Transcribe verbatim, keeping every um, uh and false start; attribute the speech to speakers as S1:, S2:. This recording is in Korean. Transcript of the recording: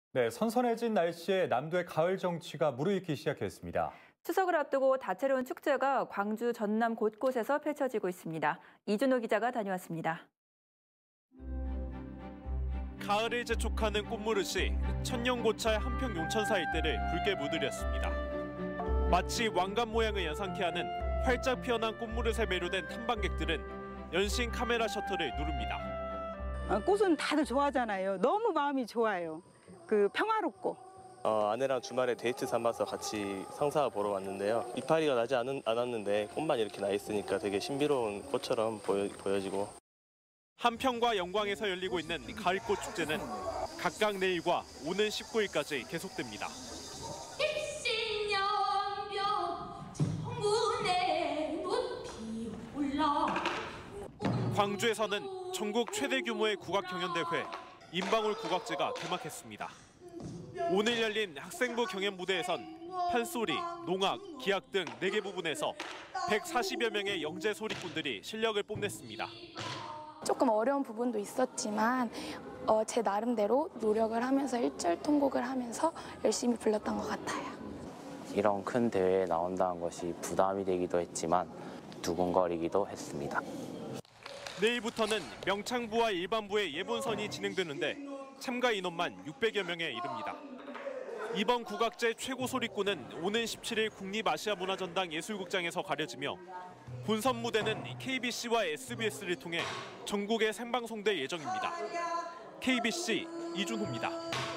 S1: 네, 선선해진 날씨에 남도의 가을 정취가 무르익기 시작했습니다.
S2: 추석을 앞두고 다채로운 축제가 광주, 전남 곳곳에서 펼쳐지고 있습니다. 이준호 기자가 다녀왔습니다.
S3: 가을을 재촉하는 꽃무릇이 천년고찰 한평 용천사 일대를 붉게 물들였습니다. 마치 왕관 모양을 연상케 하는 활짝 피어난 꽃무릇에 매료된 탐방객들은 연신 카메라 셔터를 누릅니다.
S4: 꽃은 다들 좋아하잖아요. 너무 마음이 좋아요. 그 평화롭고.
S5: 어, 아내랑 주말에 데이트 삼아서 같이 성사 보러 왔는데요. 이파리가 나지 않은, 않았는데 꽃만 이렇게 나 있으니까 되게 신비로운 꽃처럼 보여, 보여지고.
S3: 한평과 영광에서 열리고 있는 가을꽃 축제는 각각 내일과 오는 십구 일까지 계속됩니다. 광주에서는 전국 최대 규모의 국악 경연대회 인방울 국악제가 개막했습니다. 오늘 열린 학생부 경연 무대에선 판소리, 농악, 기악 등 네 개 부분에서 백사십여 명의 영재 소리꾼들이 실력을 뽐냈습니다.
S6: 조금 어려운 부분도 있었지만 어, 제 나름대로 노력을 하면서 일절 통곡을 하면서 열심히 불렀던 것 같아요.
S7: 이런 큰 대회에 나온다는 것이 부담이 되기도 했지만 두근거리기도 했습니다.
S3: 내일부터는 명창부와 일반부의 예본선이 진행되는데 참가 인원만 육백여 명에 이릅니다. 이번 국악제 최고 소리꾼은 오는 십칠 일 국립아시아문화전당 예술극장에서 가려지며 본선 무대는 케이비씨와 에스비에스를 통해 전국에 생방송될 예정입니다. 케이비씨 이준호입니다.